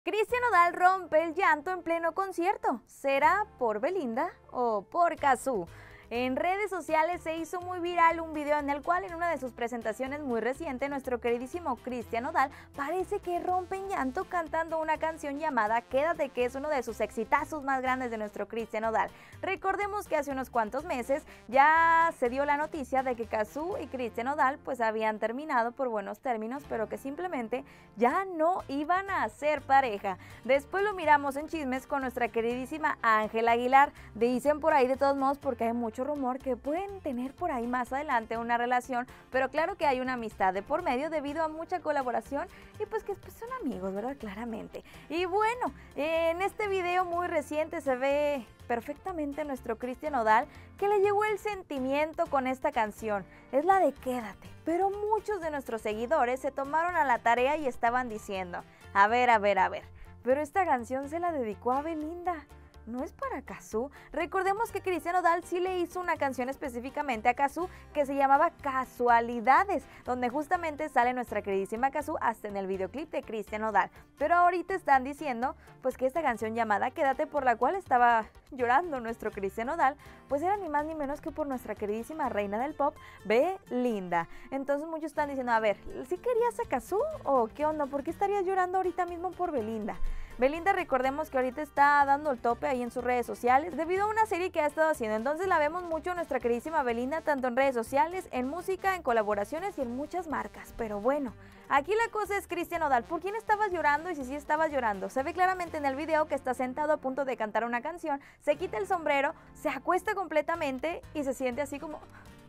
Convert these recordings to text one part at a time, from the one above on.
Cristian Nodal rompe el llanto en pleno concierto. ¿Será por Belinda o por Cazzu? En redes sociales se hizo muy viral un video en el cual en una de sus presentaciones muy reciente nuestro queridísimo Cristian Nodal parece que rompe en llanto cantando una canción llamada Quédate, que es uno de sus exitazos más grandes de nuestro Cristian Nodal. Recordemos que hace unos cuantos meses ya se dio la noticia de que Cazzu y Cristian Nodal pues habían terminado por buenos términos, pero que simplemente ya no iban a ser pareja. Después lo miramos en chismes con nuestra queridísima Ángela Aguilar. Dicen por ahí de todos modos, porque hay mucho rumor, que pueden tener por ahí más adelante una relación, pero claro que hay una amistad de por medio debido a mucha colaboración y pues que pues son amigos, ¿verdad? Claramente. Y bueno, en este video muy reciente se ve perfectamente nuestro Cristian Nodal que le llegó el sentimiento con esta canción. Es la de Quédate, pero muchos de nuestros seguidores se tomaron a la tarea y estaban diciendo, a ver, pero esta canción se la dedicó a Belinda. ¿No es para Cazzu? Recordemos que Cristian Nodal sí le hizo una canción específicamente a Cazzu que se llamaba Casualidades, donde justamente sale nuestra queridísima Cazzu hasta en el videoclip de Cristian Nodal. Pero ahorita están diciendo pues que esta canción llamada Quédate, por la cual estaba llorando nuestro Cristian Nodal, pues era ni más ni menos que por nuestra queridísima reina del pop, Belinda. Entonces muchos están diciendo, a ver, ¿sí querías a Cazzu o qué onda? ¿Por qué estarías llorando ahorita mismo por Belinda? Belinda, recordemos que ahorita está dando el tope ahí en sus redes sociales debido a una serie que ha estado haciendo. Entonces la vemos mucho nuestra queridísima Belinda, tanto en redes sociales, en música, en colaboraciones y en muchas marcas. Pero bueno, aquí la cosa es Cristian Nodal. ¿Por quién estabas llorando? Y si sí estabas llorando. Se ve claramente en el video que está sentado a punto de cantar una canción, se quita el sombrero, se acuesta completamente y se siente así como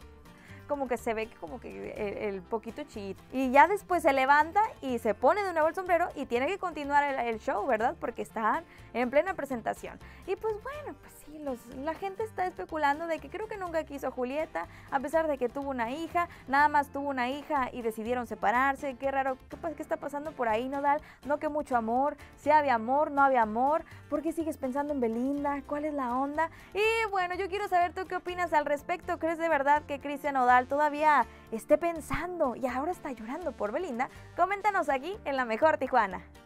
que se ve como que el poquito chillito. Y ya después se levanta y se pone de nuevo el sombrero y tiene que continuar el show, ¿verdad? Porque están en plena presentación. Y pues bueno, pues sí, la gente está especulando de que creo que nunca quiso a Julieta, a pesar de que tuvo una hija, nada más tuvo una hija y decidieron separarse. Qué raro, ¿qué está pasando por ahí, Nodal? No, que mucho amor, si había amor, no había amor, ¿por qué sigues pensando en Belinda? ¿Cuál es la onda? Y bueno, yo quiero saber tú qué opinas al respecto. ¿Crees de verdad que Cristian Nodal todavía esté pensando y ahora está llorando por Belinda? Coméntanos aquí en La Mejor Tijuana.